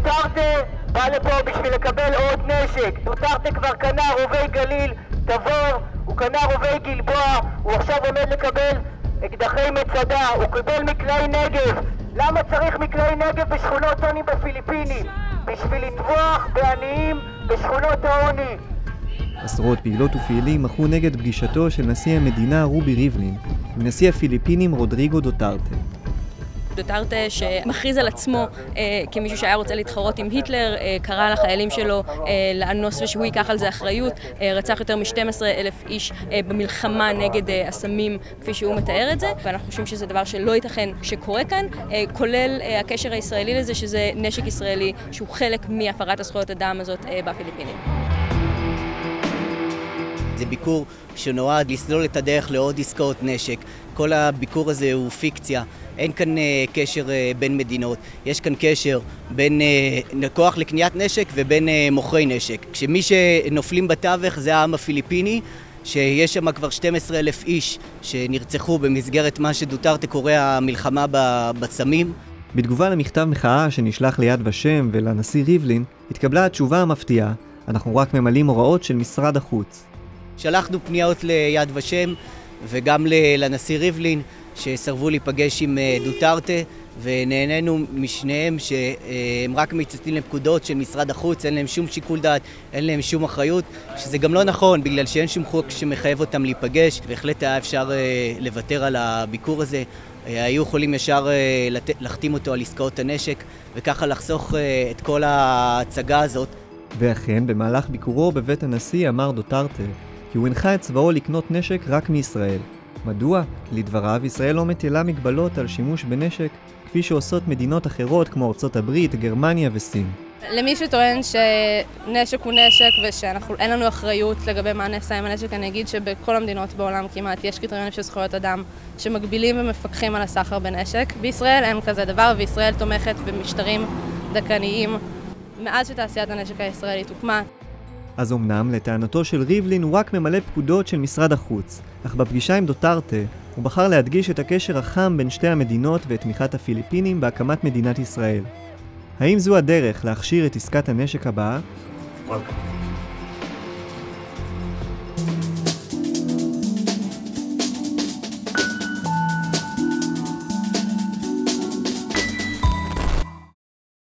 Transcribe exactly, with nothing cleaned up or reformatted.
דוטרטה בא לפה בשביל לקבל עוד נשק. דוטרטה כבר קנה רובי גליל, תבור, הוא קנה רובי גלבוע, הוא עכשיו עומד לקבל אקדחי מצדה, הוא קיבל מקלעי נגב. למה צריך מקלעי נגב בשכונות עוני בפיליפינים? בשביל לטבוח בעניים בשכונות העוני. עשרות פעילות ופעילים מחו נגד פגישתו של נשיא המדינה רובי ריבלין עם נשיא הפיליפינים רודריגו דוטרטה. דוטרטה שמכריז על עצמו אה, כמישהו שהיה רוצה להתחרות עם היטלר, אה, קרא לחיילים שלו אה, לאנוס ושהוא ייקח על זה אחריות, אה, רצח יותר מ-שנים עשר אלף איש אה, במלחמה נגד אה, הסמים כפי שהוא מתאר את זה, ואנחנו חושבים שזה דבר שלא ייתכן שקורה כאן, אה, כולל אה, הקשר הישראלי לזה שזה נשק ישראלי שהוא חלק מהפרת הזכויות אדם הזאת אה, בפיליפינים. זה ביקור שנועד לסלול את הדרך לעוד עסקאות נשק. כל הביקור הזה הוא פיקציה. אין כאן uh, קשר uh, בין מדינות. יש כאן קשר בין uh, כוח לקניית נשק ובין uh, מוכרי נשק. כשמי שנופלים בתווך זה העם הפיליפיני, שיש שם כבר שנים עשר אלף איש שנרצחו במסגרת מה שדוטרטה קורא המלחמה בסמים. בתגובה למכתב מחאה שנשלח ליד ושם ולנשיא ריבלין, התקבלה התשובה המפתיעה: אנחנו רק ממלאים הוראות של משרד החוץ. שלחנו פניות ליד ושם וגם לנשיא ריבלין שסרבו להיפגש עם דוטרטה, ונהנינו משניהם שהם רק מצטטים לפקודות של משרד החוץ, אין להם שום שיקול דעת, אין להם שום אחריות, שזה גם לא נכון בגלל שאין שום חוק שמחייב אותם להיפגש. בהחלט היה אפשר לוותר על הביקור הזה, היו יכולים ישר להחתים אותו על עסקאות הנשק וככה לחסוך את כל ההצגה הזאת. ואכן, במהלך ביקורו בבית הנשיא אמר דוטרטה כי הוא הנחה את צבאו לקנות נשק רק מישראל. מדוע? כי לדבריו ישראל לא מטילה מגבלות על שימוש בנשק כפי שעושות מדינות אחרות כמו ארצות הברית, גרמניה וסין. למי שטוען שנשק הוא נשק ושאין לנו אחריות לגבי מה נעשה עם הנשק, אני אגיד שבכל המדינות בעולם כמעט יש קריטריונים של זכויות אדם שמגבילים ומפקחים על הסחר בנשק. בישראל אין כזה דבר, וישראל תומכת במשטרים דכאניים מאז שתעשיית הנשק הישראלית הוקמה. אז אמנם לטענתו של ריבלין הוא רק ממלא פקודות של משרד החוץ, אך בפגישה עם דוטרטה הוא בחר להדגיש את הקשר החם בין שתי המדינות ואת תמיכת הפיליפינים בהקמת מדינת ישראל. האם זו הדרך להכשיר את עסקת הנשק הבאה?